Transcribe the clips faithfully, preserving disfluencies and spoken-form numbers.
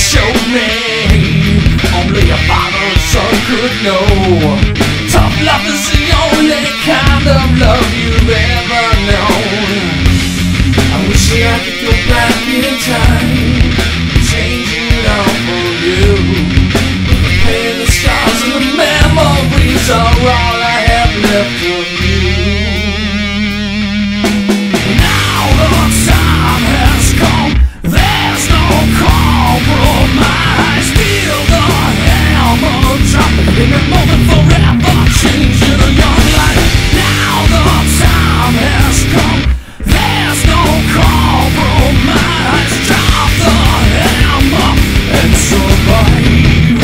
showed me only a father's son could know. Tough love is the only kind of love you've ever known. I wish I could go back in time, change it all for you. But the pain, the scars, and the memories are all I have left of you. Now the time has come, there's no compromise. Feel the hammer drop in the moment, forever changing a young life. Now the time has come, there's no compromise. Drop the hammer and survive.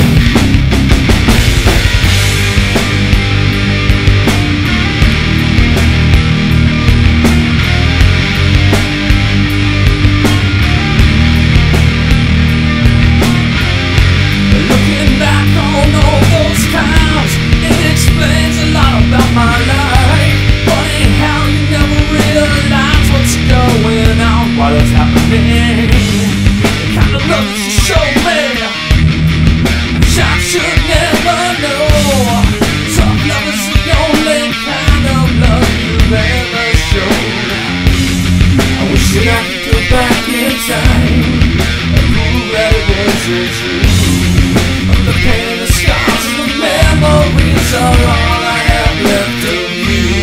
Looking back on all those times, it explains a lot about my life. Funny how you never realize what's going on, what is happening. The kind of love that you show me, which I should never know. Tough love is the only kind of love you've ever shown. I wish that I could go back in time and prove that it wasn't true. The pain, the scars, and the memories are all I have left of you.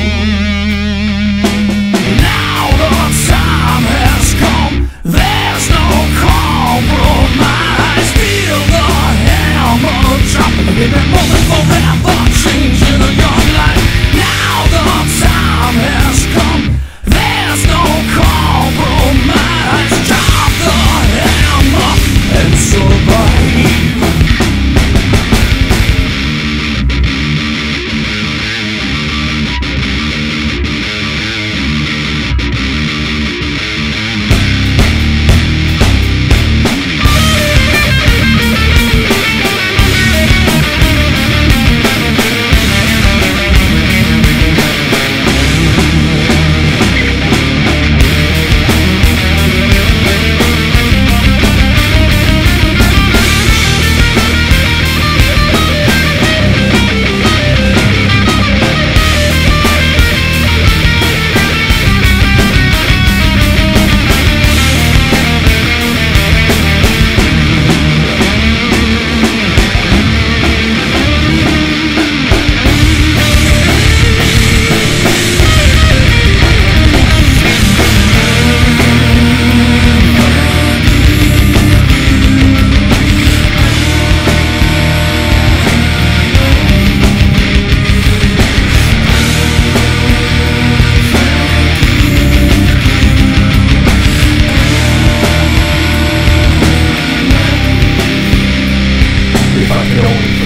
Now the time has come, there's no compromise. Feel the hammer drop in that moment, forever changing a young life. Now the time has come, there's no compromise. Drop the hammer and survive. If I could only